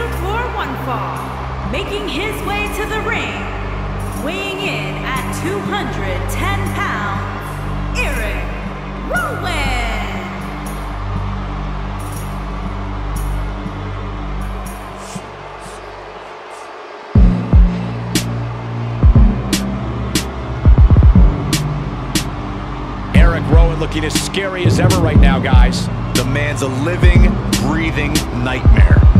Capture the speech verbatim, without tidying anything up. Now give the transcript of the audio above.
scheduled for one fall, making his way to the ring, weighing in at two hundred ten pounds, Eric Rowan. Eric Rowan looking as scary as ever right now, guys. The man's a living, breathing nightmare.